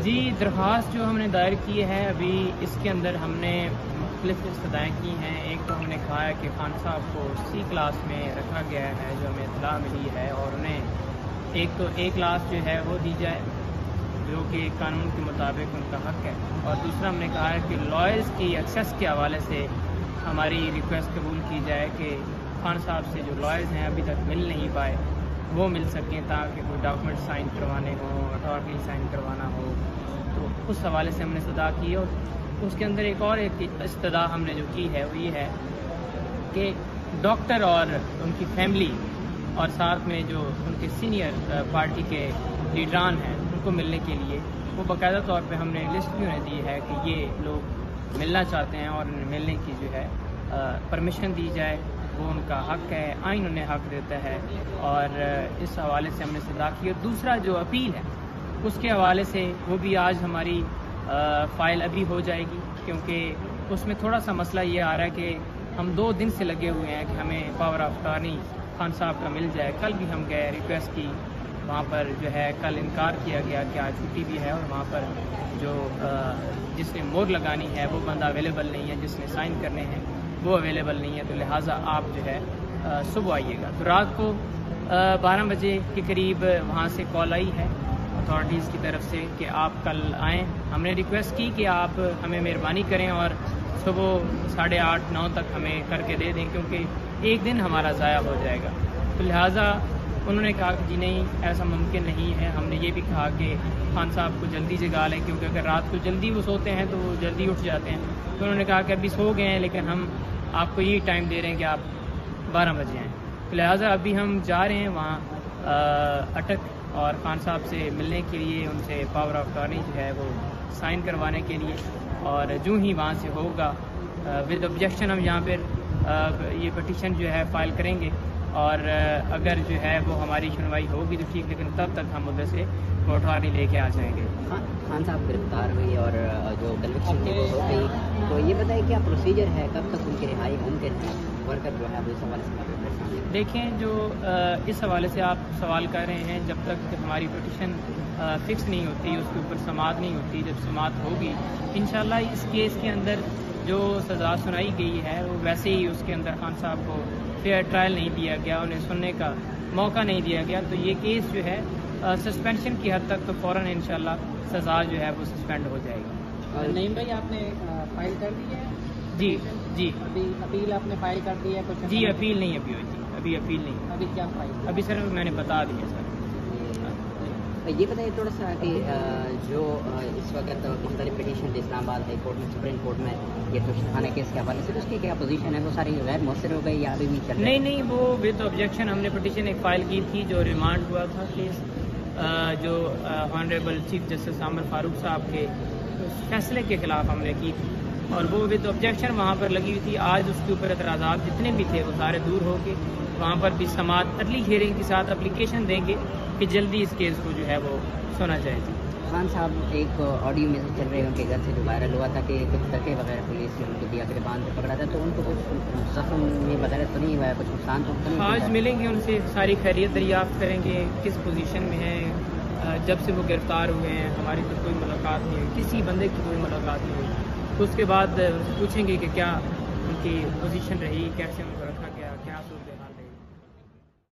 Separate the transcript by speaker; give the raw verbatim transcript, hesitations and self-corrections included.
Speaker 1: جی درخواست جو ہم نے دائر کی ہے ابھی اس کے اندر ہم نے مختلف استدعائیں کی ہیں. ایک تو ہم نے کہا ہے کہ خان صاحب کو سی کلاس میں رکھا گیا ہے جو ہمیں اطلاع ملی ہے, اور انہیں ایک تو ایک کلاس جو ہے وہ دی جائے جو کہ قانون کے مطابق ان کا حق ہے, اور دوسرا ہم نے کہا ہے کہ لائرز کی ایکسیس کے حوالے سے ہماری ریکویسٹ قبول کی جائے کہ خان صاحب سے جو لائرز ہیں ابھی تک مل نہیں پائے وہ مل سکیں تاکہ کوئی ڈاکومنٹ سائن کروانے ہوں, اتھارٹی سائن کروانا ہو. تو اس حوالے سے ہم نے استدعا کی, اور اس کے اندر ایک اور ایک استدعا ہم نے جو کی ہے وہ یہ ہے کہ ڈاکٹر اور ان کی فیملی اور ساتھ میں جو ان کے سینئر پارٹی کے لیڈران ہیں ان کو ملنے کے لیے وہ باقاعدہ طور پہ ہم نے لسٹ بھی انہیں دی ہے کہ یہ لوگ ملنا چاہتے ہیں اور انہیں ملنے کی جو ہے پرمیشن دی جائے. وہ ان کا حق ہے, آئین انہیں حق دیتا ہے, اور اس حوالے سے ہم نے استدعا کی. اور دوسرا جو اپیل ہے اس کے حوالے سے وہ بھی آج ہماری فائل ابھی ہو جائے گی, کیونکہ اس میں تھوڑا سا مسئلہ یہ آ رہا ہے کہ ہم دو دن سے لگے ہوئے ہیں کہ ہمیں پاور آف اٹارنی خان صاحب کا مل جائے. کل بھی ہم گئے ریکویسٹ کی, وہاں پر جو ہے کل انکار کیا گیا کہ آج چھٹی بھی ہے, اور وہاں پر جو جس نے مور لگانی ہے وہ بندہ اویلیبل نہیں ہے, جس نے سائن کرنے ہیں وہ اویلیبل نہیں ہے, تو لہٰذا آپ جو ہے صبح آئیے گا. تو رات کو بارہ بجے کے قریب وہاں سے کال آئی ہے اتھارٹیز کی طرف سے کہ آپ کل آئیں. ہم نے ریکویسٹ کی کہ آپ ہمیں مہربانی کریں اور صبح ساڑھے آٹھ نو تک ہمیں کر کے دے دیں, کیونکہ ایک دن ہمارا ضائع ہو جائے گا. تو لہٰذا انہوں نے کہا کہ جی نہیں ایسا ممکن نہیں ہے. ہم نے یہ بھی کہا کہ خان صاحب کو جلدی جگا لیں, کیونکہ اگر رات کو جلدی وہ سوتے ہیں تو وہ جلدی اٹھ جاتے ہیں. تو انہوں نے کہا کہ ابھی سو گئے ہیں لیکن ہم آپ کو یہی ٹائم دے رہے ہیں کہ آپ بارہ بجے ہیں. تو لہٰذا ابھی ہم جا رہے ہیں وہاں اٹک اور خان صاحب سے ملنے کے لیے, ان سے پاور آف اٹارنی جو ہے وہ سائن کروانے کے لیے, اور جو ہی وہاں سے ہوگا ود آبجیکشن ہم یہاں پر یہ پٹیشن جو ہے فائل کریں گے, اور اگر جو ہے وہ ہماری سنوائی ہوگی تو ٹھیک, لیکن تب تک ہم ادھر سے اٹھارنی لے کے آ جائیں گے.
Speaker 2: خان صاحب گرفتار ہوئی اور جو کنوکشن تھی وہ ہو گئی, تو یہ بتائیں کیا پروسیجر ہے, کب تک ان کی رہائی ممکن ہے, ورکر جو ہے وہ اس حوالے سے
Speaker 1: دیکھیں. جو اس حوالے سے آپ سوال کر رہے ہیں, جب تک ہماری پٹیشن فکس نہیں ہوتی, اس کے اوپر سماعت نہیں ہوتی, جب سماعت ہوگی انشاءاللہ اس کیس کے اندر جو سزا سنائی گئی ہے وہ ویسے ہی اس کے اندر خان صاحب کو فیئر ٹرائل نہیں دیا گیا, انہیں سننے کا موقع نہیں دیا گیا, تو یہ کیس جو ہے سسپینشن کی حد تک تو فوراً انشاءاللہ سزا جو ہے وہ سسپینڈ ہو جائے گی.
Speaker 3: نعیم بھائی آپ نے فائل کر دی ہے؟
Speaker 1: جی جی
Speaker 3: ابھی اپیل آپ نے فائل کر دی ہے کچھ؟
Speaker 1: جی اپیل نہیں ابھی ہوئی تھی, ابھی اپیل نہیں.
Speaker 3: ابھی کیا فائل؟
Speaker 1: ابھی سر میں نے بتا دیا سر.
Speaker 2: یہ بتائیے تھوڑا سا کہ جو اس وقت مختلف petition Islamabad high court میں, سپریم کورٹ میں یہ توشیح خانہ کیس کے حوالے سے, تو اس کی کیا پوزیشن ہے, وہ ساری غیر مؤثر ہو گئی یا ابھی بھی چل رہی ہے؟
Speaker 1: نہیں نہیں وہ ود آبجیکشن ہم نے پٹیشن ایک فائل کی تھی جو ریمانڈ ہوا تھا کیس, جو honourable chief justice Aamir Farooq صاحب کے فیصلے کے خلاف ہم نے کی تھی, اور وہ ود آبجیکشن وہاں پر لگی ہوئی تھی. آج اس کے اوپر اعتراضات جتنے بھی تھے وہ سارے دور ہو کے وہاں پر بھی سماعت عدلی ہیئرنگ کے ساتھ اپلیکیشن دیں گے کہ جلدی اس کیس کو جو ہے وہ سنا جائے.
Speaker 2: خان صاحب ایک آڈیو میں سے چل رہے ہیں ان کے گھر سے جو وائرل ہوا تھا کہ کچھ دھکے وغیرہ پولیس نے ان کو دیا کہ باندھ پہ پکڑا تھا, تو ان کو کچھ زخم وغیرہ تو نہیں ہوا ہے, کچھ نقصان تو نہیں؟
Speaker 1: آج ملیں گے ان سے, ساری خیریت دریافت کریں گے, کس پوزیشن میں ہیں, جب سے وہ گرفتار ہوئے ہیں ہماری تو کوئی ملاقات نہیں ہوئی, کسی بندے کی کوئی ملاقات نہیں ہوئی. اس کے بعد پوچھیں گے کہ کیا ان کی پوزیشن رہی, کیسے ان کا